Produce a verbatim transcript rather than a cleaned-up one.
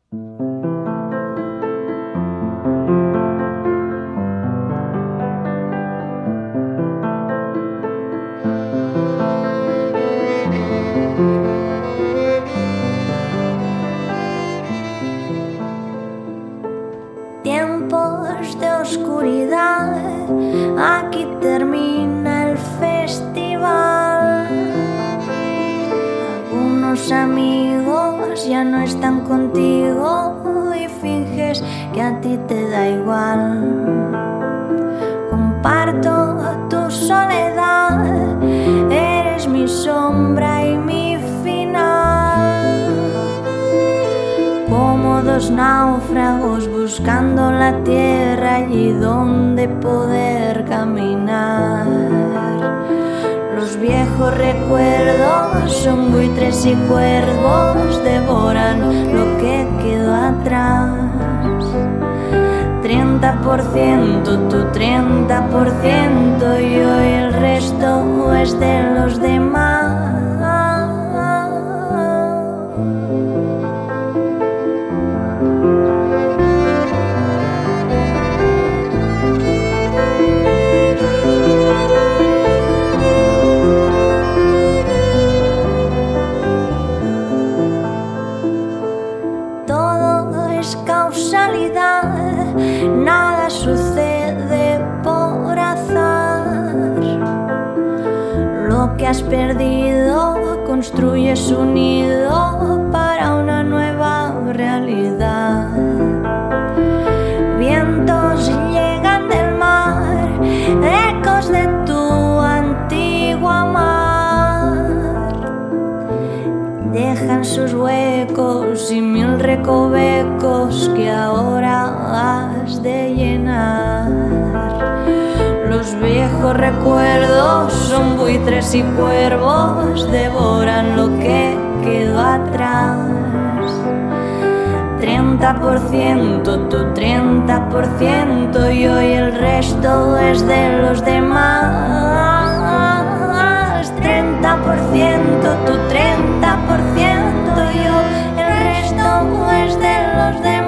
Tiempos de oscuridad, aquí termina el festival. Algunos amigos ya no están contigo y finges que a ti te da igual. Comparto tu soledad, eres mi sombra y mi final. Como dos náufragos buscando la tierra allí donde poder caminar. Los viejos recuerdos son buitres y cuervos, devoran lo que quedó atrás. Treinta por ciento, tu treinta por ciento y hoy el resto es de los demás. Causalidad, nada sucede por azar. Lo que has perdido construyes un nido para una nueva realidad. Vientos llegan del mar, ecos de tu antigua mar. Dejan sus huecos y mil recovecos que ahora has de llenar. Los viejos recuerdos son buitres y cuervos, devoran lo que quedó atrás. Treinta por ciento, tu treinta por ciento y hoy el resto es de los demás. Treinta por ciento, tu treinta por ciento y hoy el resto es de los demás.